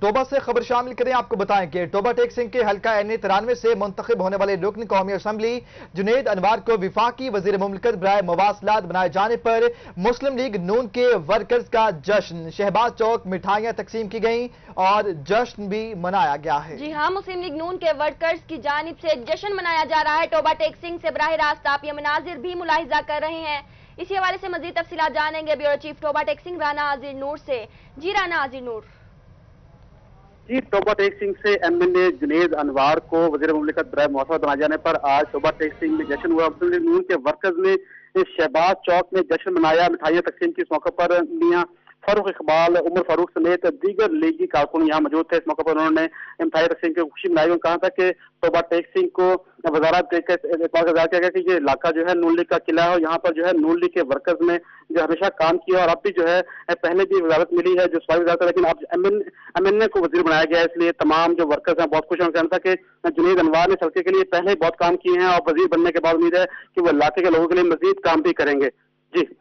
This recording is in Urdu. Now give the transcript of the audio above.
توبہ سے خبر شامل کریں. آپ کو بتائیں کہ ٹوبا ٹیک سنگھ کے حلقہ این93 سے منتخب ہونے والے رکن قومی اسمبلی جنید انوار کو وفاقی وزیر مملکت برائے مواصلات بنائے جانے پر مسلم لیگ نون کے ورکرز کا جشن. شہباز چوک مٹھائیاں تقسیم کی گئیں اور جشن بھی منایا گیا ہے. جی ہاں، مسلم لیگ نون کے ورکرز کی جانب سے جشن منایا جا رہا ہے. ٹوبا ٹیک سنگھ سے براہ راست آپ یہ مناظر بھی ملاحظہ کر رہے ہیں. اسی حوالے سے مزید تفصیلات جانیں گے بیورو چیف ٹوبا ٹیک سنگھ رانا عازر نور سے. جی رانا عازر نور. جی، ٹوبا ٹیک سنگھ سے M N A Junaid Anwar کو وزیر مملکت برائے مواصلات بنائے جانے پر آج ٹوبا ٹیک سنگھ میں جشن ہوا. مسلم لیگ نون کے ورکرز نے شہباز چوک میں جشن منایا. مٹھائیاں تقسیم کی. اس موقع پر میاں فاروق اقبال، عمر فاروق سمیت دیگر لیگی کارکن یہاں موجود تھے. اس موقع پر انہوں نے مٹھائی تقسیم کی خوشی منائی اور کہا تھا کہ ٹوبا ٹیک سنگھ کو وزارت دے کر اعتبار کا اظہار کیا گیا کہ یہ علاقہ جو ہے نون لیگ کا قلعہ ہے اور یہاں پر جو ہے نون لیگ کے ورکرز نے جو ہمیشہ کام کیا اور اب بھی جو ہے پہلے بھی وزارت ملی ہے جو صوبائی وزارت ہے، لیکن اب ایم این اے کو وزیر بنایا گیا ہے. اس لیے تمام جو ورکرز ہیں بہت خوش ہیں. کہنا تھا کہ جنید انوار نے حلقے کے لیے پہلے بہت کام کیے ہیں اور وزیر بننے کے بعد امید ہے کہ وہ علاقے کے لوگوں کے لیے مزید کام بھی کریں گے. جی